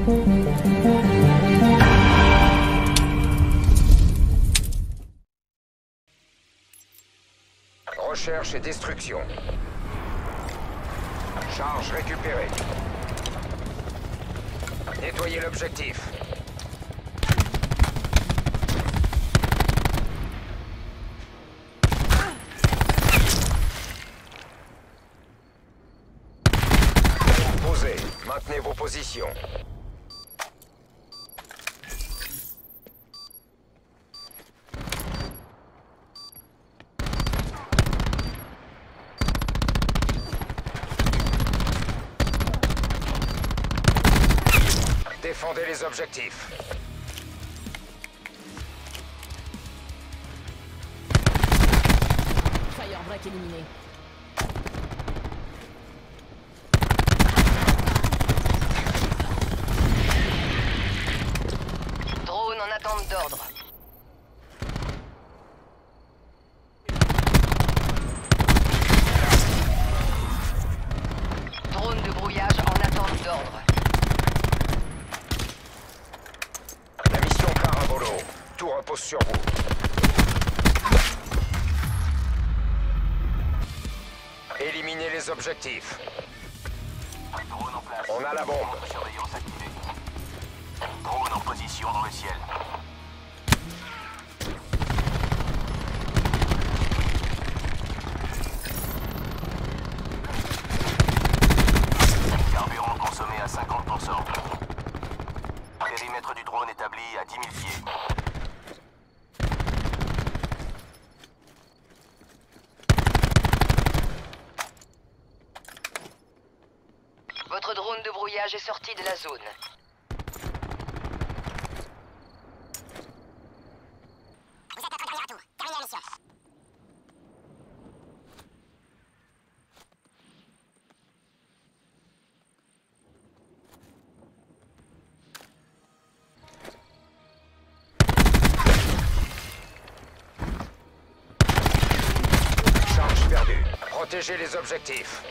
Recherche et destruction. Charge récupérée. Nettoyez l'objectif. Posez. Maintenez vos positions. Défendez les objectifs. Firebreak éliminé. Drone en attente d'ordre. Drone de brouillage en attente d'ordre. La mission Carabolo. Tout repose sur vous. Éliminez les objectifs. Drone en place. On a la bombe. Surveillance activée. Drone en position dans le ciel. Carburant consommé à 50%. Périmètre du drone établi à 10 000 pieds. Votre drone de brouillage est sorti de la zone. Vous êtes un premier retour. Terminez la mission. Charge perdue. Protégez les objectifs.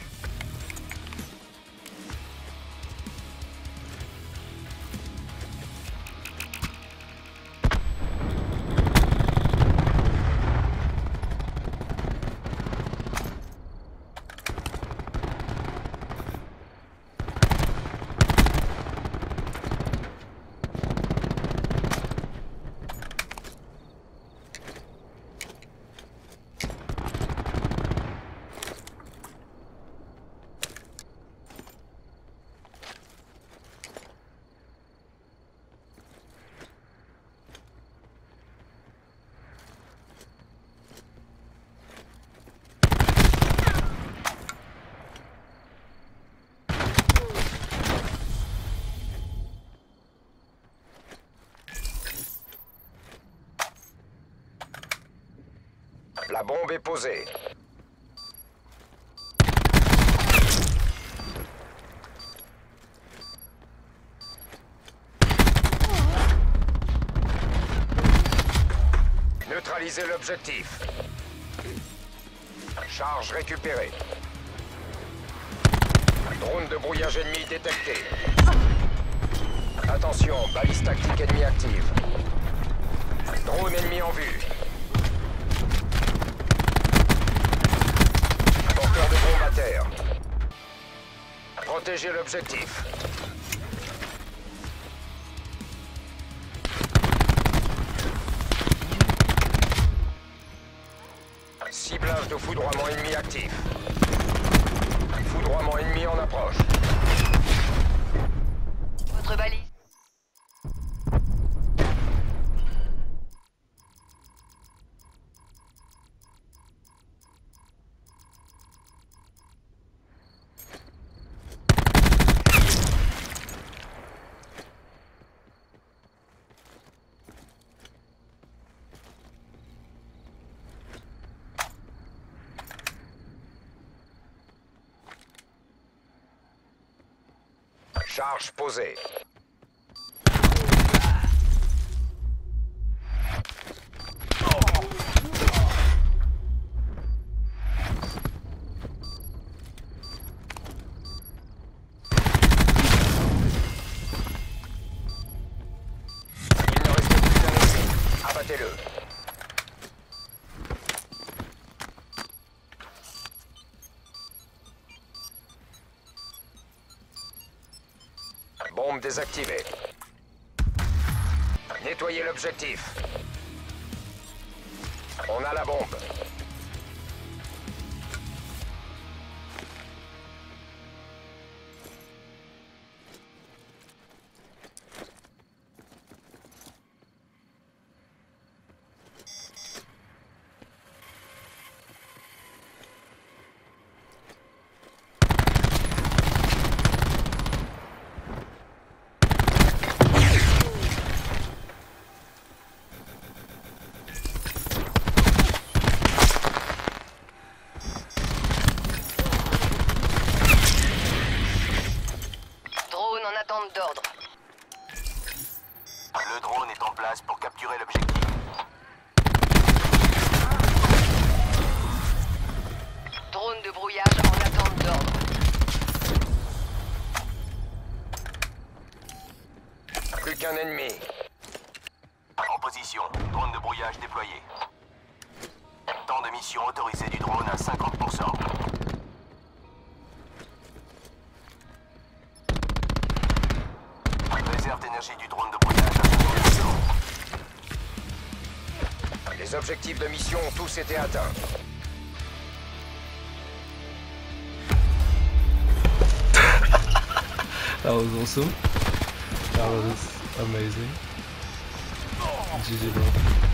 La bombe est posée. Neutralisez l'objectif. Charge récupérée. Drone de brouillage ennemi détecté. Attention, balise tactique ennemie active. Drone ennemi en vue. Porteur de bombe à terre. Protégez l'objectif. Ciblage de foudroiement ennemi actif. Foudroiement ennemi en approche. Votre balise. Charge posée. Bombe désactivée. Nettoyez l'objectif. On a la bombe. Drone en attente d'ordre. Le drone est en place pour capturer l'objectif. Drone de brouillage en attente d'ordre. Plus qu'un ennemi. En position. Drone de brouillage déployé. Temps de mission autorisé du drone à 50%. Réserve d'énergie du drone de brouillage à 50%. Les objectifs de mission ont tous été atteints. That was awesome. That was amazing. GG, bro.